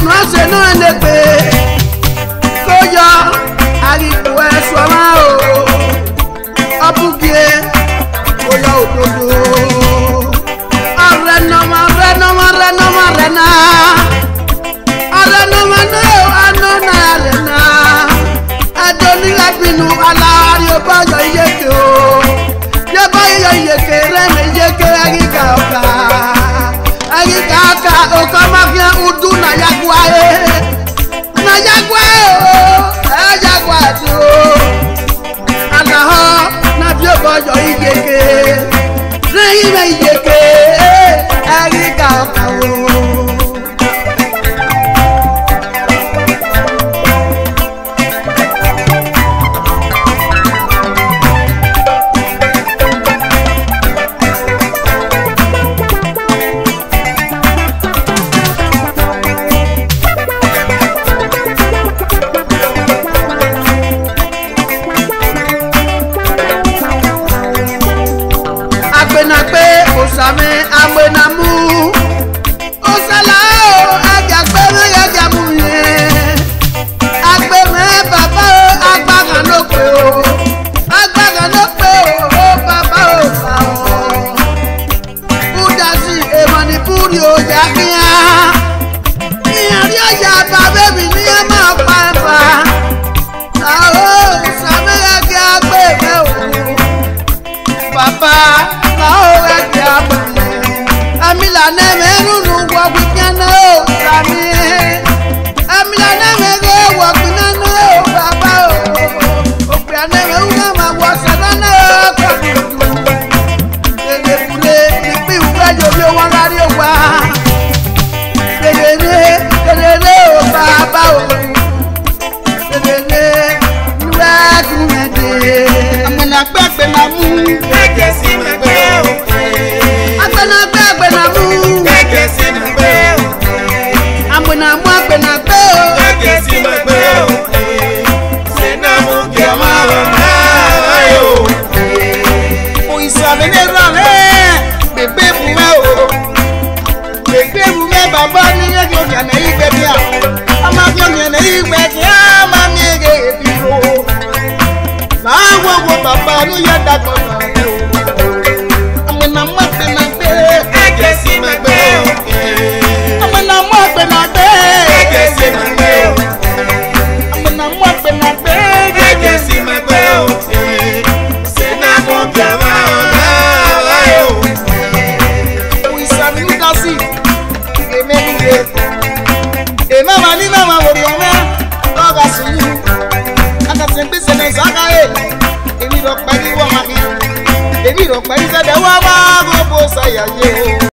no se no elepe koyo ariku esoma o obugie koyo ododo arena anona arena adoni lapinu alari obayo yeke o yebayo yeke reme yeke agika aka okamafia udu na yagwae o anaho na biobayo yeke reme yeke agika o Osame amwenamu osalao ajagbeme yajamuye agbeme baba o agbaga lope o baba o sao budasi emani puri o yakia iyari oya babe mi ni ama pa osame agbeme o baba amila neme nunu wakwikana o sami amila neme go wakwinana o baba o opia neme una ma wasanana o kwakudu dede pule ipi uwe jobi o wangari o wa dede o baba o dede nuwe kumede amena gbegbe na mu eke si megbe o baba ni yo ya na igbe bia ama bia ni na igbe ki ama mi ge biro na wo baba ni ya dagbo na amena ma pe na pe ege si me pe amena ma pe na pe ege si me pe amena ma pe na pe ege si me pe se na mo bia ma na yo o isa ni dasi mama ni mama wori ona oga sunu aka sembe sene sakae emi ro pari wo ma ki emi ro pari se de wa ma go bo saya ye o.